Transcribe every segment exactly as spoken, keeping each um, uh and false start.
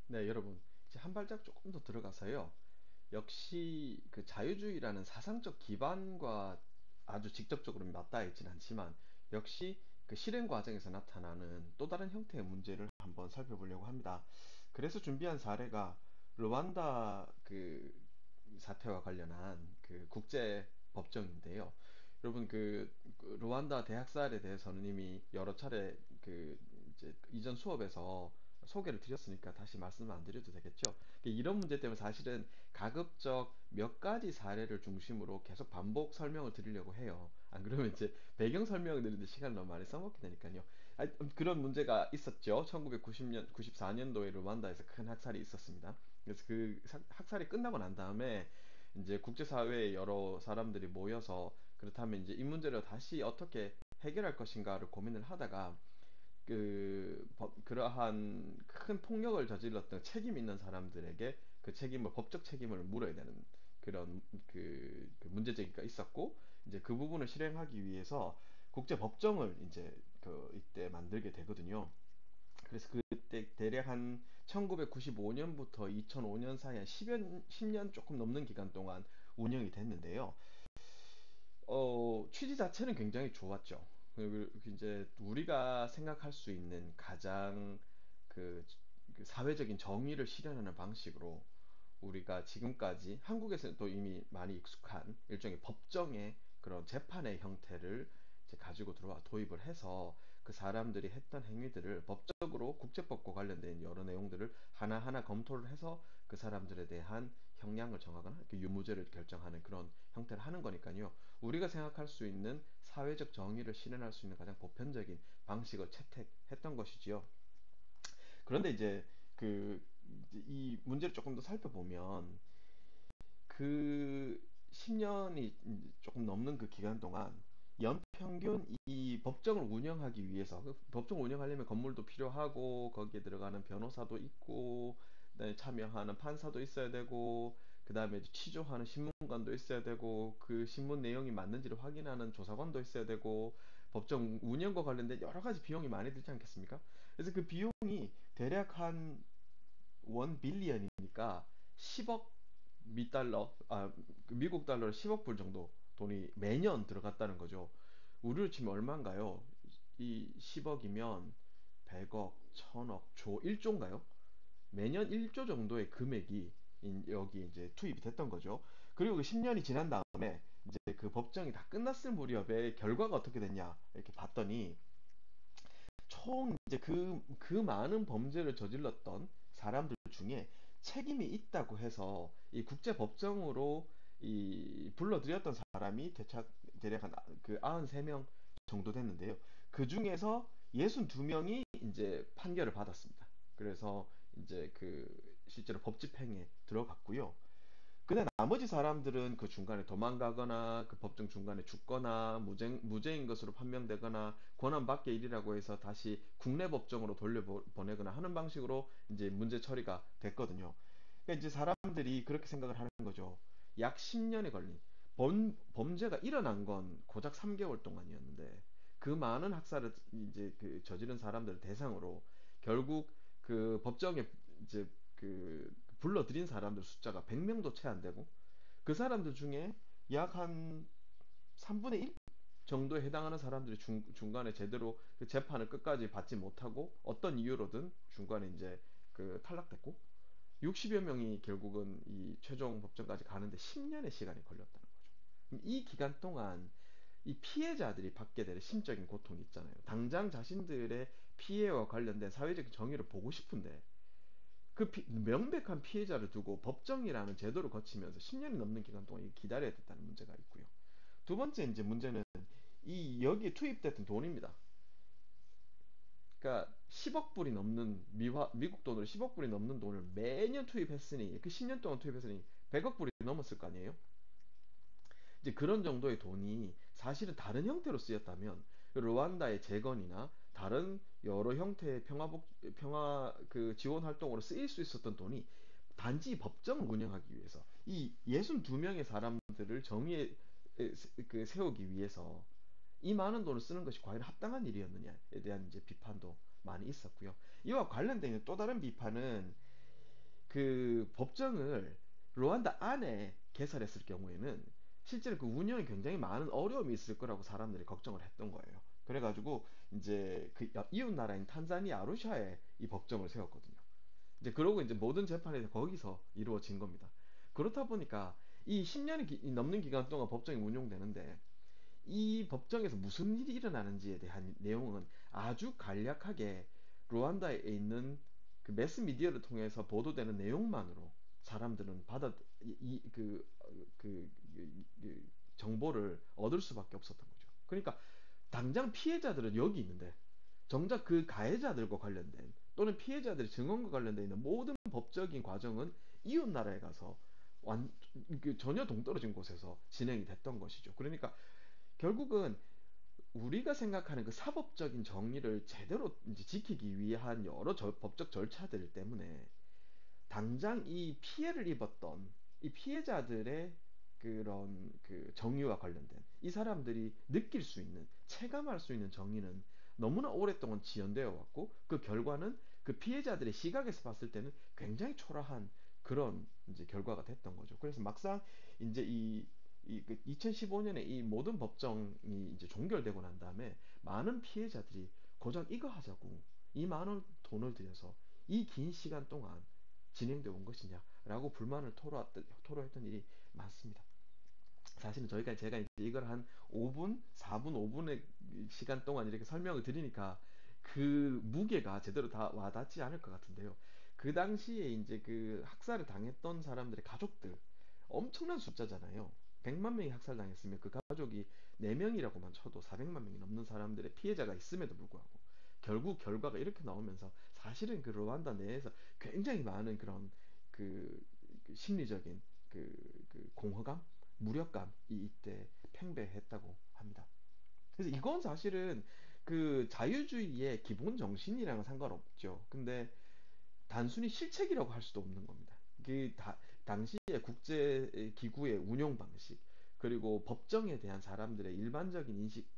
네, 여러분. 이제 한 발짝 조금 더 들어가서요. 역시 그 자유주의라는 사상적 기반과 아주 직접적으로 맞닿아 있진 않지만 역시 그 실행 과정에서 나타나는 또 다른 형태의 문제를 한번 살펴보려고 합니다. 그래서 준비한 사례가 르완다 그 사태와 관련한 그 국제 법정인데요. 여러분 그 그 르완다 대학살에 대해서는 이미 여러 차례 그 이제 이전 수업에서 소개를 드렸으니까 다시 말씀을 안 드려도 되겠죠. 이런 문제 때문에 사실은 가급적 몇 가지 사례를 중심으로 계속 반복 설명을 드리려고 해요. 안 그러면 이제 배경 설명을 드리는데 시간을 너무 많이 써먹게 되니까요. 아, 음, 그런 문제가 있었죠. 천구백구십 년, 구십사 년도에 르완다에서 큰 학살이 있었습니다. 그래서 그 사- 학살이 끝나고 난 다음에 이제 국제사회의 여러 사람들이 모여서 그렇다면 이제 이 문제를 다시 어떻게 해결할 것인가를 고민을 하다가 그 법- 그러한 큰 폭력을 저질렀던 책임 있는 사람들에게 그 책임을 법적 책임을 물어야 되는 그런 그, 그 문제제기가 있었고 이제 그 부분을 실행하기 위해서 국제 법정을 이제 그 이때 만들게 되거든요. 그래서 그때 대략 한 천구백구십오 년부터 이천오 년 사이 한 십 년, 십 년 조금 넘는 기간 동안 운영이 됐는데요. 어, 취지 자체는 굉장히 좋았죠. 그리고 이제 우리가 생각할 수 있는 가장 그, 그 사회적인 정의를 실현하는 방식으로 우리가 지금까지 한국에서는 또 이미 많이 익숙한 일종의 법정의 그런 재판의 형태를 이제 가지고 들어와 도입을 해서 그 사람들이 했던 행위들을 법적으로 국제법과 관련된 여러 내용들을 하나하나 검토를 해서 그 사람들에 대한 형량을 정하거나 이렇게 유무죄를 결정하는 그런 형태를 하는 거니까요. 우리가 생각할 수 있는 사회적 정의를 실현할 수 있는 가장 보편적인 방식을 채택했던 것이지요. 그런데 이제 그 이 문제를 조금 더 살펴보면 그 십 년이 조금 넘는 그 기간 동안 연평균 이 법정을 운영하기 위해서 그 법정을 운영하려면 건물도 필요하고 거기에 들어가는 변호사도 있고 그다음에 참여하는 판사도 있어야 되고 그다음에 이제 취조하는 신문관도 있어야 되고 그 신문 내용이 맞는지를 확인하는 조사관도 있어야 되고 법정 운영과 관련된 여러 가지 비용이 많이 들지 않겠습니까? 그래서 그 비용이 대략 한 원 빌리언이니까 십억 미달러, 아, 그 미국 달러로 십억 불 정도 돈이 매년 들어갔다는 거죠. 우리로 치면 얼마인가요? 이 십억이면 백억, 천억, 조, 일 조인가요? 매년 일 조 정도의 금액이 인- 여기 이제 투입이 됐던 거죠. 그리고 그 십 년이 지난 다음에 이제 그 법정이 다 끝났을 무렵에 결과가 어떻게 됐냐 이렇게 봤더니 총 이제 그, 그 많은 범죄를 저질렀던 사람들 중에 책임이 있다고 해서 이 국제법정으로 이 불러들였던 사람이 대략, 대략 한 그 구십삼 명 정도 됐는데요. 그 중에서 육십이 명이 이제 판결을 받았습니다. 그래서 이제 그 실제로 법 집행에 들어갔고요. 근데 나머지 사람들은 그 중간에 도망가거나 그 법정 중간에 죽거나 무죄, 무죄인 것으로 판명되거나 권한 밖의 일이라고 해서 다시 국내 법정으로 돌려보내거나 하는 방식으로 이제 문제 처리가 됐거든요. 그러니까 이제 사람들이 그렇게 생각을 하는 거죠. 약 십 년에 걸린 범, 범죄가 일어난 건 고작 삼 개월 동안이었는데 그 많은 학살을 이제 그 저지른 사람들을 대상으로 결국 그 법정에 이제 그 불러들인 사람들 숫자가 백 명도 채 안 되고 그 사람들 중에 약 한 삼분의 일 정도에 해당하는 사람들이 중, 중간에 제대로 그 재판을 끝까지 받지 못하고 어떤 이유로든 중간에 이제 그 탈락됐고 육십여 명이 결국은 이 최종 법정까지 가는데 십 년의 시간이 걸렸다는 거죠. 그럼 이 기간 동안 이 피해자들이 받게 될 심적인 고통이 있잖아요. 당장 자신들의 피해와 관련된 사회적 정의를 보고 싶은데 그 피- 명백한 피해자를 두고 법정이라는 제도를 거치면서 십 년이 넘는 기간 동안 기다려야 됐다는 문제가 있고요. 두 번째 이제 문제는 이 여기에 투입됐던 돈입니다. 그러니까 십억 불이 넘는 미화, 미국 돈으로 십억 불이 넘는 돈을 매년 투입했으니 그 십 년 동안 투입했으니 백억 불이 넘었을 거 아니에요? 이제 그런 정도의 돈이 사실은 다른 형태로 쓰였다면 르완다의 재건이나 다른 여러 형태의 평화복 평화 그 지원 활동으로 쓰일 수 있었던 돈이 단지 법정을 운영하기 위해서 이 육십이 명의 사람들을 정의에 세- 그 세우기 위해서 이 많은 돈을 쓰는 것이 과연 합당한 일이었느냐에 대한 이제 비판도 많이 있었고요. 이와 관련된 또 다른 비판은 그 법정을 루안다 안에 개설했을 경우에는 실제로 그 운영에 굉장히 많은 어려움이 있을 거라고 사람들이 걱정을 했던 거예요. 그래가지고 이제 그 이웃 나라인 탄자니아 아루샤에 이 법정을 세웠거든요. 이제 그러고 이제 모든 재판이 거기서 이루어진 겁니다. 그렇다 보니까 이 십 년이 넘는 기간 동안 법정이 운용되는데 이 법정에서 무슨 일이 일어나는지에 대한 내용은 아주 간략하게 루안다에 있는 그 매스 미디어를 통해서 보도되는 내용만으로 사람들은 받아 이그 그, 그, 그 정보를 얻을 수밖에 없었던 거죠. 그러니까 당장 피해자들은 여기 있는데 정작 그 가해자들과 관련된 또는 피해자들의 증언과 관련되어 있는 모든 법적인 과정은 이웃 나라에 가서 완, 그 전혀 동떨어진 곳에서 진행이 됐던 것이죠. 그러니까 결국은 우리가 생각하는 그 사법적인 정의를 제대로 이제 지키기 위한 여러 저- 법적 절차들 때문에 당장 이 피해를 입었던 이 피해자들의 그런 그 정의와 관련된 이 사람들이 느낄 수 있는 체감할 수 있는 정의는 너무나 오랫동안 지연되어 왔고 그 결과는 그 피해자들의 시각에서 봤을 때는 굉장히 초라한 그런 이제 결과가 됐던 거죠. 그래서 막상 이제 이, 이 그 이천십오 년에 이 모든 법정이 이제 종결되고 난 다음에 많은 피해자들이 고작 이거 하자고 이 많은 돈을 들여서 이 긴 시간 동안 진행되어 온 것이냐라고 불만을 토로했던, 토로했던 일이 많습니다. 사실은 저희가 제가 이제 이걸 한 오 분, 사 분, 오 분의 시간 동안 이렇게 설명을 드리니까 그 무게가 제대로 다 와닿지 않을 것 같은데요. 그 당시에 이제 그 학살을 당했던 사람들의 가족들 엄청난 숫자잖아요. 백만 명이 학살당했으면 그 가족이 네 명이라고만 쳐도 사백만 명이 넘는 사람들의 피해자가 있음에도 불구하고 결국 결과가 이렇게 나오면서 사실은 그 르완다 내에서 굉장히 많은 그런 그, 그 심리적인 그, 그 공허감, 무력감이 이때 팽배했다고 합니다. 그래서 이건 사실은 그 자유주의의 기본 정신이랑은 상관없죠. 근데 단순히 실책이라고 할 수도 없는 겁니다. 그 다, 당시의 국제 기구의 운영 방식 그리고 법정에 대한 사람들의 일반적인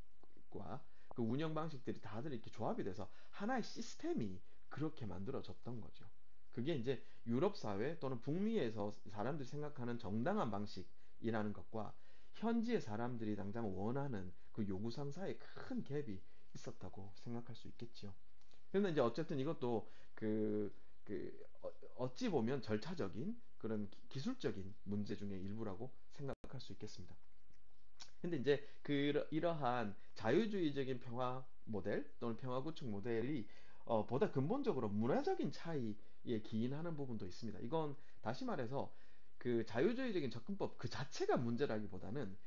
인식과 그 운영 방식들이 다들 이렇게 조합이 돼서 하나의 시스템이 그렇게 만들어졌던 거죠. 그게 이제 유럽 사회 또는 북미에서 사람들이 생각하는 정당한 방식이라는 것과 현지의 사람들이 당장 원하는 그 요구사항 사이에 큰 갭이 있었다고 생각할 수 있겠지요. 그런데 이제 어쨌든 이것도 그, 그 어- 어찌 보면 절차적인 그런 기- 술적인 문제 중에 일부라고 생각할 수 있겠습니다. 근데 이제 그 이러한 자유주의적인 평화 모델 또는 평화 구축 모델이 어, 보다 근본적으로 문화적인 차이에 기인하는 부분도 있습니다. 이건 다시 말해서 그 자유주의적인 접근법 그 자체가 문제라기보다는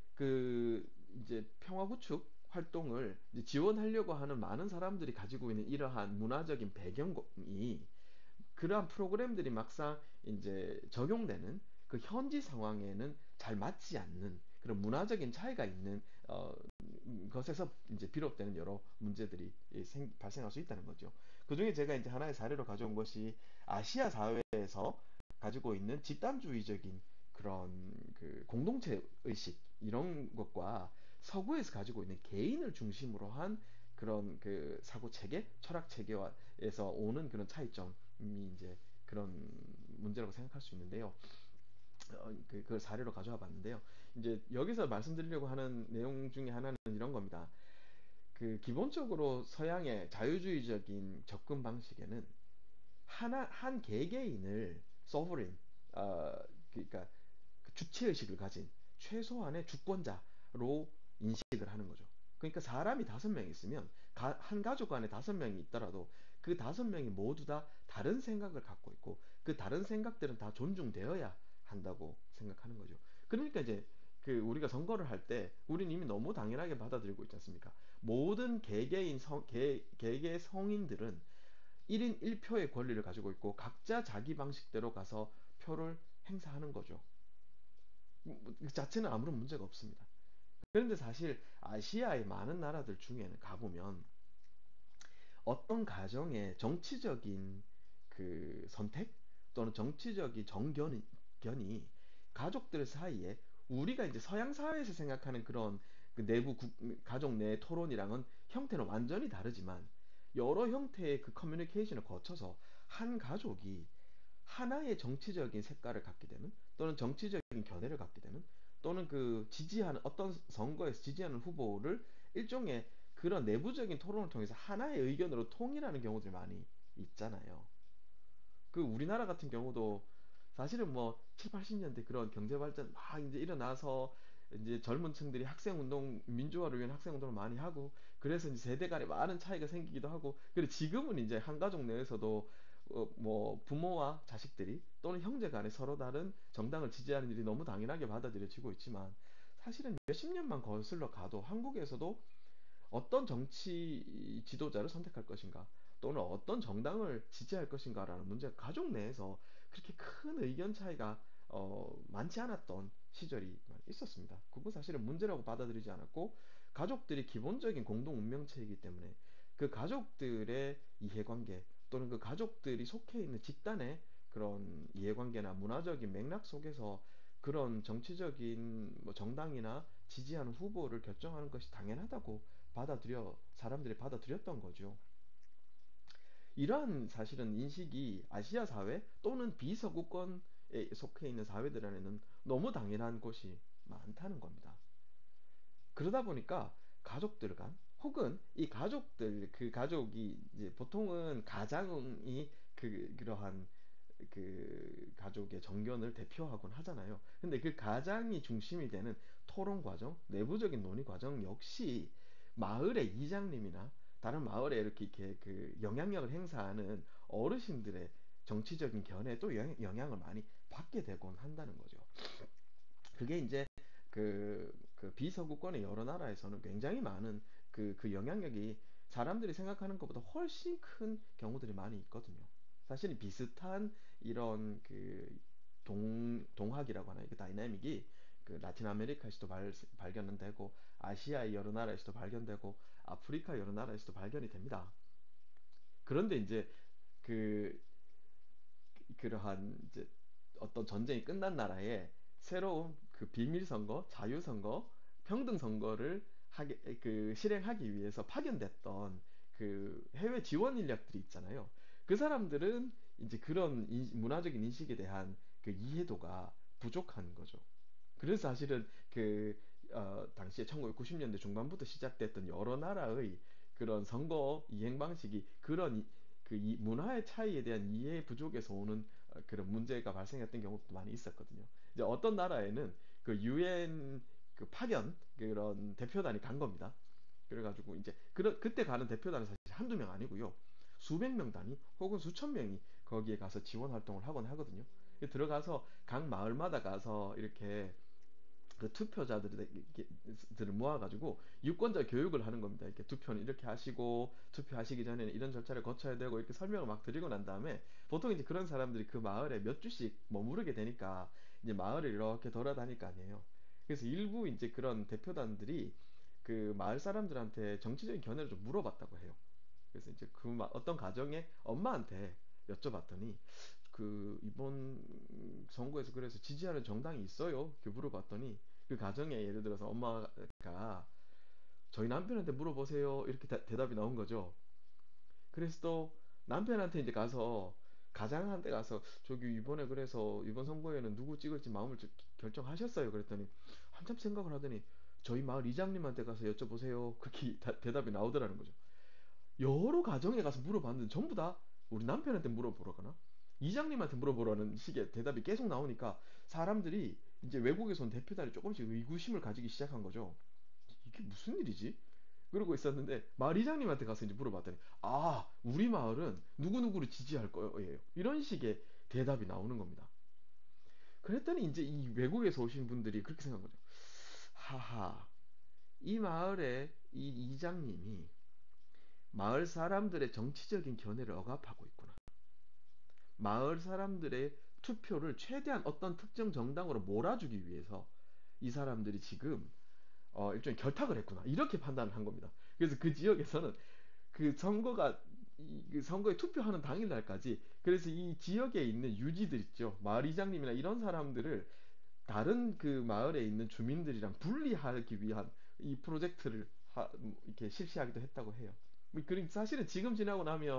그 이제 평화 구축 활동을 이제 지원하려고 하는 많은 사람들이 가지고 있는 이러한 문화적인 배경이 그러한 프로그램들이 막상 이제 적용되는 그 현지 상황에는 잘 맞지 않는 그런 문화적인 차이가 있는 어, 것에서 이제 비롯되는 여러 문제들이 생- 발생할 수 있다는 거죠. 그중에 제가 이제 하나의 사례로 가져온 것이 아시아 사회에서 가지고 있는 집단주의적인 그런 그 공동체 의식 이런 것과 서구에서 가지고 있는 개인을 중심으로 한 그런 그 사고 체계, 철학 체계에서 오는 그런 차이점이 이제 그런 문제라고 생각할 수 있는데요. 어, 그, 그걸 사례로 가져와 봤는데요. 이제 여기서 말씀드리려고 하는 내용 중에 하나는 이런 겁니다. 그 기본적으로 서양의 자유주의적인 접근 방식에는 하나 한 개개인을 소브린 어 그러니까 그 주체의식을 가진 최소한의 주권자로 인식을 하는 거죠. 그러니까 사람이 다섯 명 있으면 가- 한 가족 안에 다섯 명이 있더라도 그 다섯 명이 모두 다 다른 생각을 갖고 있고 그 다른 생각들은 다 존중되어야 한다고 생각하는 거죠. 그러니까 이제 그 우리가 선거를 할 때 우리는 이미 너무 당연하게 받아들이고 있지 않습니까? 모든 개개인 성, 개, 개개 성인들은 일 인 일 표의 권리를 가지고 있고 각자 자기 방식대로 가서 표를 행사하는 거죠. 그 자체는 아무런 문제가 없습니다. 그런데 사실 아시아의 많은 나라들 중에는 가보면 어떤 가정의 정치적인 그 선택 또는 정치적인 정견이 견이 가족들 사이에 우리가 이제 서양 사회에서 생각하는 그런 그 내부 국- 가족 내 토론이랑은 형태는 완전히 다르지만 여러 형태의 그 커뮤니케이션을 거쳐서 한 가족이 하나의 정치적인 색깔을 갖게 되는, 또는 정치적인 견해를 갖게 되는, 또는 그 지지하는 어떤 선거에서 지지하는 후보를 일종의 그런 내부적인 토론을 통해서 하나의 의견으로 통일하는 경우들이 많이 있잖아요. 그 우리나라 같은 경우도 사실은 뭐 칠, 팔십 년대 그런 경제 발전 막 이제 일어나서 이제 젊은 층들이 학생 운동, 민주화를 위한 학생 운동을 많이 하고, 그래서 이제 세대 간에 많은 차이가 생기기도 하고, 그리고 지금은 이제 한 가족 내에서도 어, 뭐 부모와 자식들이 또는 형제 간에 서로 다른 정당을 지지하는 일이 너무 당연하게 받아들여지고 있지만, 사실은 몇십 년만 거슬러 가도 한국에서도 어떤 정치 지도자를 선택할 것인가, 또는 어떤 정당을 지지할 것인가라는 문제가 가족 내에서 그렇게 큰 의견 차이가 어, 많지 않았던 시절이 있었습니다. 그거 사실은 문제라고 받아들이지 않았고, 가족들이 기본적인 공동 운명체이기 때문에 그 가족들의 이해관계, 또는 그 가족들이 속해 있는 집단의 그런 이해관계나 문화적인 맥락 속에서 그런 정치적인 뭐 정당이나 지지하는 후보를 결정하는 것이 당연하다고 받아들여 사람들이 받아들였던 거죠. 이러한 사실은 인식이 아시아 사회 또는 비서구권에 속해 있는 사회들 안에는 너무 당연한 것이 많다는 겁니다. 그러다 보니까 가족들 간, 혹은 이 가족들, 그 가족이 이제 보통은 가장이 그 그러한 그 가족의 정견을 대표하곤 하잖아요. 근데 그 가장이 중심이 되는 토론 과정, 내부적인 논의 과정 역시 마을의 이장님이나 다른 마을에 이렇게, 이렇게 그 영향력을 행사하는 어르신들의 정치적인 견해도 영향을 많이 받게 되곤 한다는 거죠. 그게 이제 그, 그 비서구권의 여러 나라에서는 굉장히 많은 그, 그 영향력이 사람들이 생각하는 것보다 훨씬 큰 경우들이 많이 있거든요. 사실 비슷한 이런 그 동, 동학이라고 하나, 그 다이나믹이 그 라틴 아메리카에서도 발, 발견은 되고, 아시아의 여러 나라에서도 발견되고, 아프리카 여러 나라에서도 발견이 됩니다. 그런데 이제 그 그러한 이제 어떤 전쟁이 끝난 나라에 새로운 그 비밀 선거, 자유 선거, 평등 선거를 하게 그 실행하기 위해서 파견됐던 그 해외 지원 인력들이 있잖아요. 그 사람들은 이제 그런 인- 문화적인 인식에 대한 그 이해도가 부족한 거죠. 그래서 사실은 그 어, 당시에 천구백구십 년대 중반부터 시작됐던 여러 나라의 그런 선거 이행 방식이 그런 이, 그 이- 문화의 차이에 대한 이해 부족에서 오는 어, 그런 문제가 발생했던 경우도 많이 있었거든요. 이제 어떤 나라에는 그 유엔 그 파견 그런 대표단이 간 겁니다. 그래가지고 이제 그 그때 가는 대표단은 사실 한두 명 아니고요. 수백 명 단위 혹은 수천 명이 거기에 가서 지원 활동을 하곤 하거든요. 들어가서 각 마을마다 가서 이렇게 그 투표자들을 모아가지고 유권자 교육을 하는 겁니다. 이렇게 투표는 이렇게 하시고, 투표하시기 전에는 이런 절차를 거쳐야 되고, 이렇게 설명을 막 드리고 난 다음에 보통 이제 그런 사람들이 그 마을에 몇 주씩 머무르게 되니까 이제 마을을 이렇게 돌아다닐 거 아니에요. 그래서 일부 이제 그런 대표단들이 그 마을 사람들한테 정치적인 견해를 좀 물어봤다고 해요. 그래서 이제 그 어떤 가정의 엄마한테 여쭤봤더니, 그 이번 선거에서 그래서 지지하는 정당이 있어요? 이렇게 물어봤더니, 그 가정에 예를 들어서 엄마가 저희 남편한테 물어보세요, 이렇게 다- 대답이 나온 거죠. 그래서 또 남편한테 이제 가서, 가장한테 가서 저기 이번에 그래서 이번 선거에는 누구 찍을지 마음을 좀 결정하셨어요? 그랬더니 한참 생각을 하더니 저희 마을 이장님한테 가서 여쭤보세요, 그렇게 다- 대답이 나오더라는 거죠. 여러 가정에 가서 물어봤는데 전부 다 우리 남편한테 물어보라거나 이장님한테 물어보라는 식의 대답이 계속 나오니까 사람들이 이제 외국에서 온 대표단이 조금씩 의구심을 가지기 시작한 거죠. 이게 무슨 일이지? 그러고 있었는데 마을 이장님한테 가서 이제 물어봤더니, 아, 우리 마을은 누구누구를 지지할 거예요. 이런 식의 대답이 나오는 겁니다. 그랬더니 이제 이 외국에서 오신 분들이 그렇게 생각한 거죠. 하하, 이 마을의 이 이장님이 마을 사람들의 정치적인 견해를 억압하고 있구나. 마을 사람들의 투표를 최대한 어떤 특정 정당으로 몰아주기 위해서 이 사람들이 지금 어, 일종의 결탁을 했구나. 이렇게 판단을 한 겁니다. 그래서 그 지역에서는 그 선거가 이, 그 선거에 투표하는 당일날까지, 그래서 이 지역에 있는 유지들 있죠. 마을 이장님이나 이런 사람들을 다른 그 마을에 있는 주민들이랑 분리하기 위한 이 프로젝트를 하- 뭐 이렇게 실시하기도 했다고 해요. 뭐 그리고 사실은 지금 지나고 나면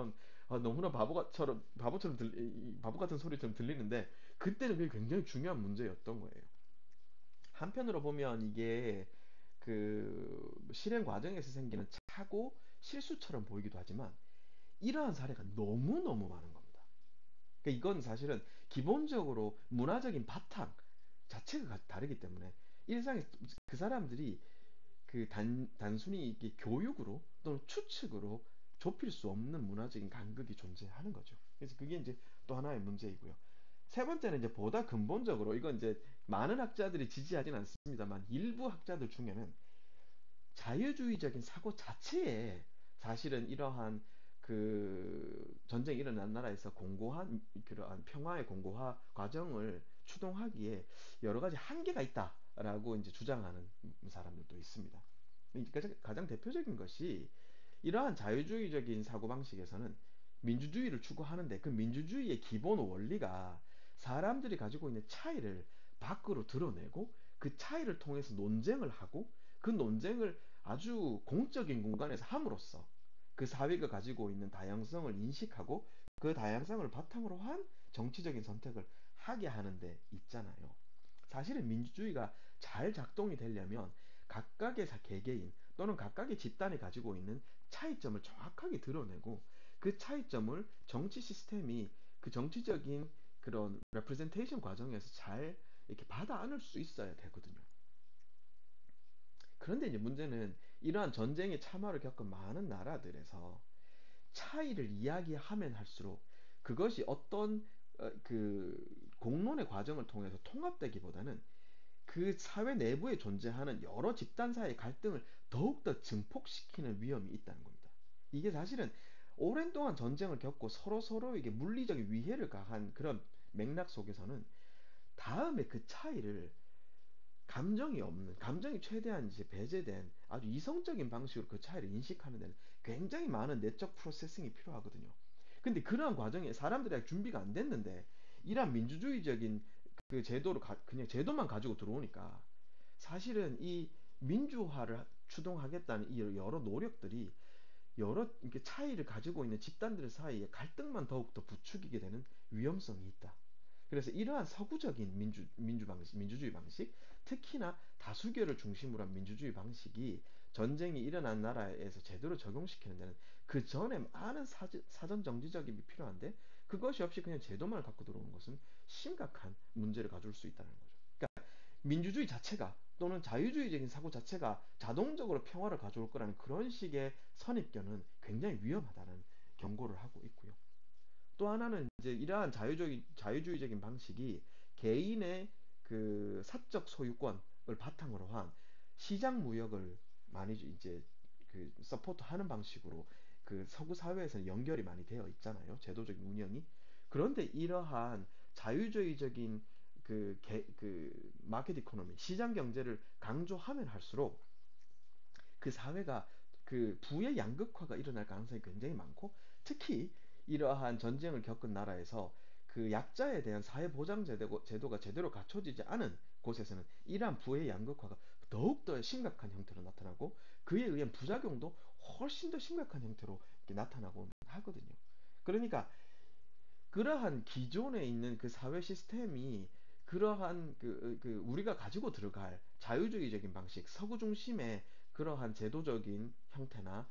아, 너무나 바보처럼 바보처럼 들, 이- 바보 같은 소리처럼 들리는데 그때는 그게 굉장히 중요한 문제였던 거예요. 한편으로 보면 이게 그 실행 과정에서 생기는 착오, 실수처럼 보이기도 하지만 이러한 사례가 너무너무 많은 겁니다. 그러니까 이건 사실은 기본적으로 문화적인 바탕 자체가 다르기 때문에 일상에 그 사람들이 그 단, 단순히 이게 교육으로 또는 추측으로 좁힐 수 없는 문화적인 간극이 존재하는 거죠. 그래서 그게 이제 또 하나의 문제이고요. 세 번째는 이제 보다 근본적으로 이건 이제 많은 학자들이 지지하진 않습니다만 일부 학자들 중에는 자유주의적인 사고 자체에 사실은 이러한 그 전쟁이 일어난 나라에서 공고한 그러한 평화의 공고화 과정을 추동하기에 여러 가지 한계가 있다라고 이제 주장하는 사람들도 있습니다. 가장, 가장 대표적인 것이 이러한 자유주의적인 사고방식에서는 민주주의를 추구하는데 그 민주주의의 기본 원리가 사람들이 가지고 있는 차이를 밖으로 드러내고 그 차이를 통해서 논쟁을 하고 그 논쟁을 아주 공적인 공간에서 함으로써 그 사회가 가지고 있는 다양성을 인식하고 그 다양성을 바탕으로 한 정치적인 선택을 하게 하는 데 있잖아요. 사실은 민주주의가 잘 작동이 되려면 각각의 개개인 또는 각각의 집단이 가지고 있는 차이점을 정확하게 드러내고 그 차이점을 정치 시스템이 그 정치적인 그런 레프레젠테이션 과정에서 잘 이렇게 받아 안을 수 있어야 되거든요. 그런데 이제 문제는 이러한 전쟁의 참화를 겪은 많은 나라들에서 차이를 이야기하면 할수록 그것이 어떤 어, 그 공론의 과정을 통해서 통합되기보다는 그 사회 내부에 존재하는 여러 집단 사이의 갈등을 더욱더 증폭시키는 위험이 있다는 겁니다. 이게 사실은 오랜 동안 전쟁을 겪고 서로 서로에게 물리적 위해를 가한 그런 맥락 속에서는 다음에 그 차이를 감정이 없는, 감정이 최대한 이제 배제된 아주 이성적인 방식으로 그 차이를 인식하는 데는 굉장히 많은 내적 프로세싱이 필요하거든요. 근데 그러한 과정에 사람들이 아직 준비가 안 됐는데 이러한 민주주의적인 그 제도를 가- 그냥 제도만 가지고 들어오니까 사실은 이 민주화를 추동하겠다는 이 여러 노력들이 여러 이렇게 차이를 가지고 있는 집단들 사이에 갈등만 더욱더 부추기게 되는 위험성이 있다. 그래서 이러한 서구적인 민주, 민주 방식, 민주주의 방식, 특히나 다수결을 중심으로 한 민주주의 방식이 전쟁이 일어난 나라에서 제대로 적용시키는 데는 그 전에 많은 사전, 사전 정지적인 게 필요한데 그것이 없이 그냥 제도만을 갖고 들어오는 것은 심각한 문제를 가져올 수 있다는 거죠. 그러니까 민주주의 자체가 또는 자유주의적인 사고 자체가 자동적으로 평화를 가져올 거라는 그런 식의 선입견은 굉장히 위험하다는 경고를 하고 있고요. 또 하나는 이제 이러한 자유주의, 자유주의적인 방식이 개인의 그 사적 소유권을 바탕으로 한 시장 무역을 많이 이제 그 서포트하는 방식으로 그 서구 사회에서는 연결이 많이 되어 있잖아요. 제도적인 운영이. 그런데 이러한 자유주의적인 그, 개, 그 마켓 이코노미, 시장 경제를 강조하면 할수록 그 사회가 그 부의 양극화가 일어날 가능성이 굉장히 많고 특히 이러한 전쟁을 겪은 나라에서 그 약자에 대한 사회 보장 제도, 제도가 제대로 갖춰지지 않은 곳에서는 이러한 부의 양극화가 더욱더 심각한 형태로 나타나고 그에 의한 부작용도 훨씬 더 심각한 형태로 나타나고 하거든요. 그러니까 그러한 기존에 있는 그 사회 시스템이 그러한 그, 그 우리가 가지고 들어갈 자유주의적인 방식, 서구 중심의 그러한 제도적인 형태나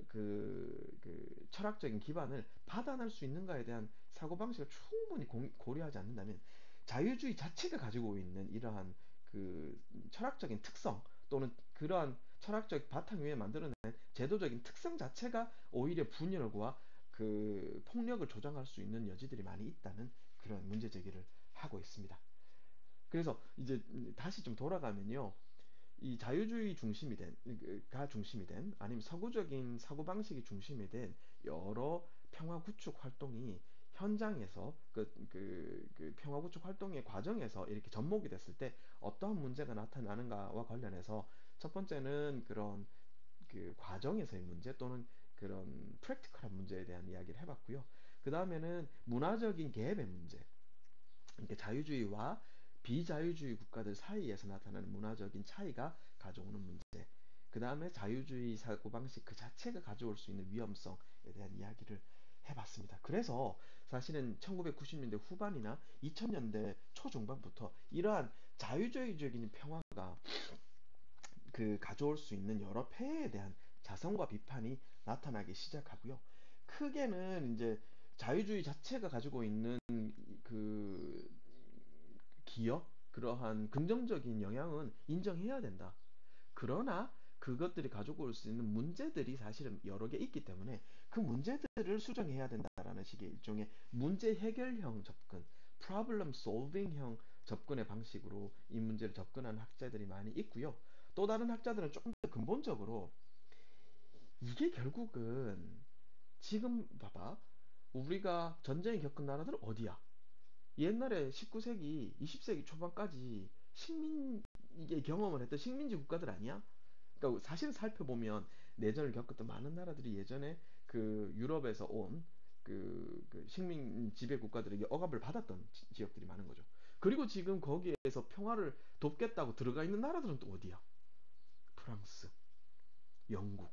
그, 그 철학적인 기반을 받아낼 수 있는가에 대한 사고방식을 충분히 공, 고려하지 않는다면 자유주의 자체가 가지고 있는 이러한 그 철학적인 특성 또는 그러한 철학적 바탕 위에 만들어낸 제도적인 특성 자체가 오히려 분열과 그 폭력을 조장할 수 있는 여지들이 많이 있다는 그런 문제 제기를 하고 있습니다. 그래서 이제 다시 좀 돌아가면요. 이 자유주의 중심이 된, 가 중심이 된, 아니면 서구적인 사고방식이 중심이 된 여러 평화 구축 활동이 현장에서 그, 그, 그 평화 구축 활동의 과정에서 이렇게 접목이 됐을 때 어떠한 문제가 나타나는가와 관련해서 첫 번째는 그런 그 과정에서의 문제 또는 그런 프랙티컬한 문제에 대한 이야기를 해봤고요. 그 다음에는 문화적인 갭의 문제, 그러니까 자유주의와 비자유주의 국가들 사이에서 나타나는 문화적인 차이가 가져오는 문제. 그 다음에 자유주의 사고방식 그 자체가 가져올 수 있는 위험성에 대한 이야기를 해봤습니다. 그래서 사실은 천구백구십 년대 후반이나 이천 년대 초중반부터 이러한 자유주의적인 평화가 그 가져올 수 있는 여러 폐해에 대한 자성과 비판이 나타나기 시작하고요. 크게는 이제 자유주의 자체가 가지고 있는 그 기여, 그러한 긍정적인 영향은 인정해야 된다. 그러나 그것들이 가지고 올 수 있는 문제들이 사실은 여러 개 있기 때문에 그 문제들을 수정해야 된다라는 식의 일종의 문제 해결형 접근, problem solving형 접근의 방식으로 이 문제를 접근하는 학자들이 많이 있고요. 또 다른 학자들은 조금 더 근본적으로 이게 결국은 지금 봐봐. 우리가 전쟁을 겪은 나라들 어디야? 옛날에 십구 세기, 이십 세기 초반까지 식민의 경험을 했던 식민지 국가들 아니야? 그러니까 사실 살펴보면 내전을 겪었던 많은 나라들이 예전에 그 유럽에서 온 그, 그 식민 지배 국가들에게 억압을 받았던 지, 역들이 많은 거죠. 그리고 지금 거기에서 평화를 돕겠다고 들어가 있는 나라들은 또 어디야? 프랑스, 영국,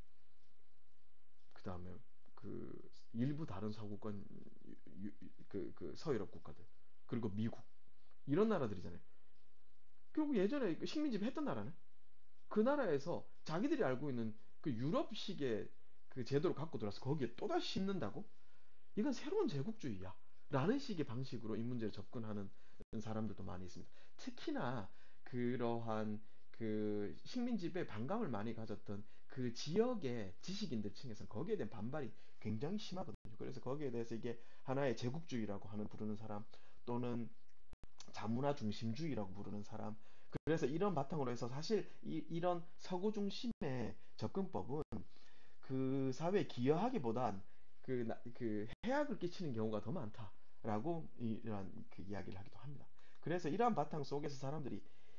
그 다음에 그 일부 다른 서구권 그, 그 서유럽 국가들, 그리고 미국 이런 나라들이잖아요. 결국 예전에 그 식민지배 했던 나라는 그 나라에서 자기들이 알고 있는 그 유럽식의 그 제도를 갖고 들어와서 거기에 또다시 심는다고? 이건 새로운 제국주의야. 라는 식의 방식으로 이 문제를 접근하는 사람들도 많이 있습니다. 특히나 그러한 그 식민지배 반감을 많이 가졌던 그 지역의 지식인들 층에서는 거기에 대한 반발이 굉장히 심하거든요. 그래서 거기에 대해서 이게 하나의 제국주의라고 하는 부르는 사람 또는 자문화 중심주의라고 부르는 사람. 그래서 이런 바탕으로 해서 사실 이, 이런 서구 중심의 접근법은 그 사회에 기여하기보단 그, 그 해악을 끼치는 경우가 더 많다라고 이러한 그 이야기를 하기도 합니다. 그래서 이러한 바탕 속에서 사람들이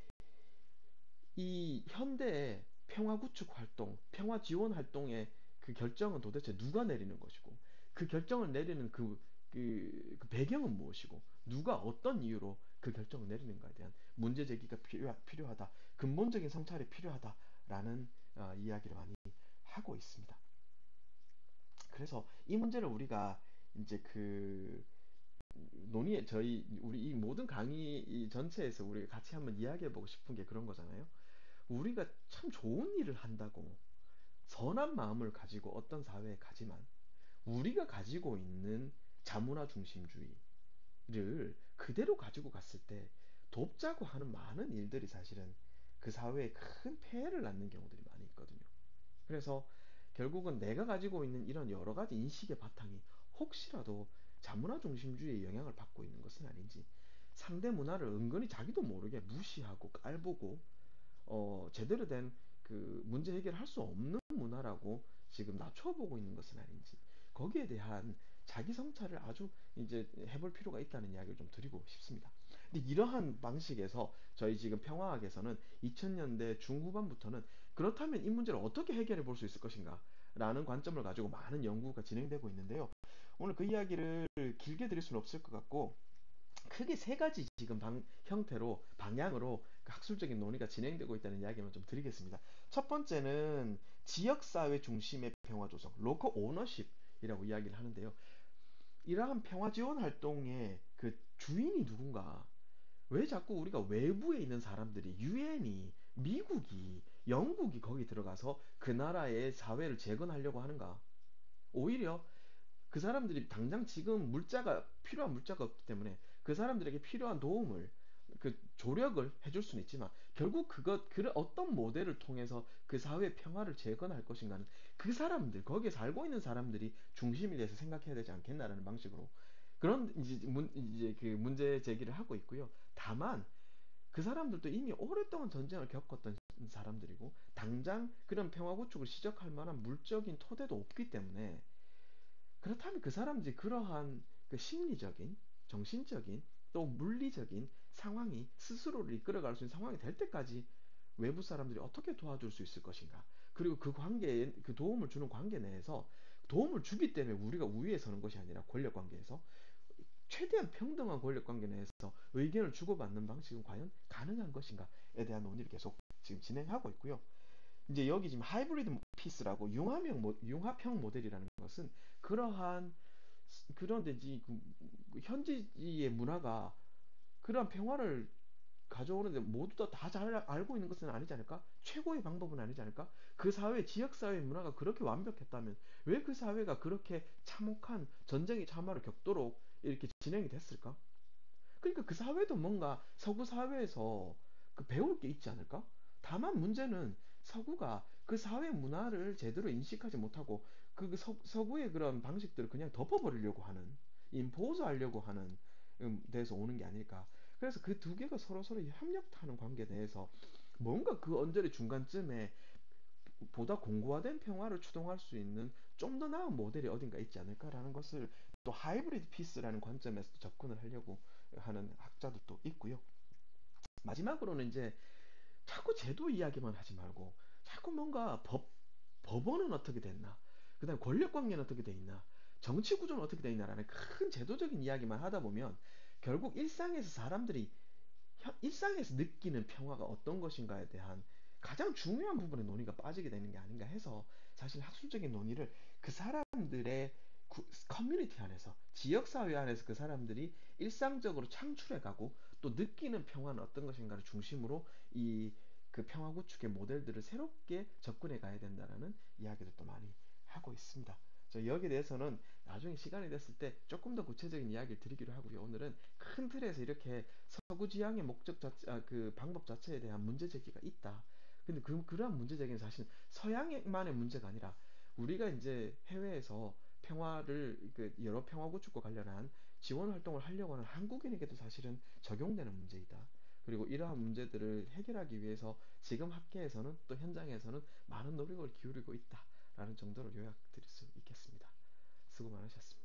이 현대의 평화 구축 활동, 평화 지원 활동의 그 결정은 도대체 누가 내리는 것이고 그 결정을 내리는 그, 그, 그 배경은 무엇이고 누가 어떤 이유로 그 결정을 내리는가에 대한 문제 제기가 필요, 필요하다. 근본적인 성찰이 필요하다라는 어, 이야기를 많이 하고 있습니다. 그래서 이 문제를 우리가 이제 그 논의 저희 우리 이 모든 강의 전체에서 우리가 같이 한번 이야기해 보고 싶은 게 그런 거잖아요. 우리가 참 좋은 일을 한다고 선한 마음을 가지고 어떤 사회에 가지만 우리가 가지고 있는 자문화 중심주의를 그대로 가지고 갔을 때 돕자고 하는 많은 일들이 사실은 그 사회에 큰 폐해를 낳는 경우들이 많이 있거든요. 그래서 결국은 내가 가지고 있는 이런 여러 가지 인식의 바탕이 혹시라도 자문화 중심주의의 영향을 받고 있는 것은 아닌지 상대 문화를 은근히 자기도 모르게 무시하고 깔보고 어, 제대로 된 그 문제 해결을 할 수 없는 문화라고 지금 낮춰보고 있는 것은 아닌지 거기에 대한 자기 성찰을 아주 이제 해볼 필요가 있다는 이야기를 좀 드리고 싶습니다. 근데 이러한 방식에서 저희 지금 평화학에서는 이천 년대 중후반부터는 그렇다면 이 문제를 어떻게 해결해 볼 수 있을 것인가 라는 관점을 가지고 많은 연구가 진행되고 있는데요. 오늘 그 이야기를 길게 드릴 수는 없을 것 같고 크게 세 가지 지금 방, 형태로 방향으로 그 학술적인 논의가 진행되고 있다는 이야기만 좀 드리겠습니다. 첫 번째는 지역사회 중심의 평화 조성, 로컬 오너십이라고 이야기를 하는데요. 이러한 평화 지원 활동의 그 주인이 누군가? 왜 자꾸 우리가 외부에 있는 사람들이 유엔이 미국이 영국이 거기 들어가서 그 나라의 사회를 재건하려고 하는가? 오히려 그 사람들이 당장 지금 물자가 필요한 물자가 없기 때문에 그 사람들에게 필요한 도움을 그 조력을 해줄 수는 있지만 결국 그것 그 어떤 모델을 통해서 그 사회의 평화를 재건할 것인가는 그 사람들 거기에 살고 있는 사람들이 중심이 돼서 생각해야 되지 않겠나라는 방식으로 그런 이제, 문, 이제 그 문제 제기를 하고 있고요. 다만 그 사람들도 이미 오랫동안 전쟁을 겪었던 사람들이고 당장 그런 평화 구축을 시작할 만한 물적인 토대도 없기 때문에 그렇다면 그 사람들이 그러한 그 심리적인, 정신적인, 또 물리적인 상황이 스스로를 이끌어갈 수 있는 상황이 될 때까지 외부 사람들이 어떻게 도와줄 수 있을 것인가. 그리고 그 관계에, 그 도움을 주는 관계 내에서 도움을 주기 때문에 우리가 우위에 서는 것이 아니라 권력 관계에서 최대한 평등한 권력 관계 내에서 의견을 주고받는 방식은 과연 가능한 것인가에 대한 논의를 계속 지금 진행하고 있고요. 이제 여기 지금 하이브리드 피스라고 융합형, 모- 융합형 모델이라는 것은 그러한 그런데 이제 그 현지의 문화가 그러한 평화를 가져오는데 모두 다 다 잘 알고 있는 것은 아니지 않을까? 최고의 방법은 아니지 않을까? 그 사회, 지역사회 문화가 그렇게 완벽했다면 왜 그 사회가 그렇게 참혹한 전쟁의 참화를 겪도록 이렇게 진행이 됐을까? 그러니까 그 사회도 뭔가 서구 사회에서 그 배울 게 있지 않을까? 다만 문제는 서구가 그 사회 문화를 제대로 인식하지 못하고 그 서, 서구의 그런 방식들을 그냥 덮어버리려고 하는, 임포즈 하려고 하는 음, 데서 오는 게 아닐까. 그래서 그 두 개가 서로 서로 협력하는 관계 내에서 뭔가 그 언저리 중간쯤에 보다 공고화된 평화를 추동할 수 있는 좀 더 나은 모델이 어딘가 있지 않을까라는 것을 또 하이브리드 피스라는 관점에서 접근을 하려고 하는 학자들도 있고요. 마지막으로는 이제 자꾸 제도 이야기만 하지 말고 자꾸 뭔가 법, 법원은 어떻게 됐나, 그 다음에 권력 관계는 어떻게 돼 있나, 정치 구조는 어떻게 돼 있나라는 큰 제도적인 이야기만 하다 보면 결국 일상에서 사람들이 일상에서 느끼는 평화가 어떤 것인가에 대한 가장 중요한 부분의 논의가 빠지게 되는 게 아닌가 해서 사실 학술적인 논의를 그 사람들의 커뮤니티 안에서 지역사회 안에서 그 사람들이 일상적으로 창출해가고 또 느끼는 평화는 어떤 것인가를 중심으로 이 그 평화 구축의 모델들을 새롭게 접근해 가야 된다라는 이야기를 또 많이 하고 있습니다. 저 여기에 대해서는 나중에 시간이 됐을 때 조금 더 구체적인 이야기를 드리기로 하고요. 오늘은 큰 틀에서 이렇게 서구 지향의 목적 자체, 아, 그 방법 자체에 대한 문제 제기가 있다. 근데 그, 그러한 문제 제기는 사실 서양만의 문제가 아니라 우리가 이제 해외에서 평화를, 그 여러 평화 구축과 관련한 지원 활동을 하려고 하는 한국인에게도 사실은 적용되는 문제이다. 그리고 이러한 문제들을 해결하기 위해서 지금 학계에서는 또 현장에서는 많은 노력을 기울이고 있다라는 정도로 요약드릴 수 있겠습니다. 수고 많으셨습니다.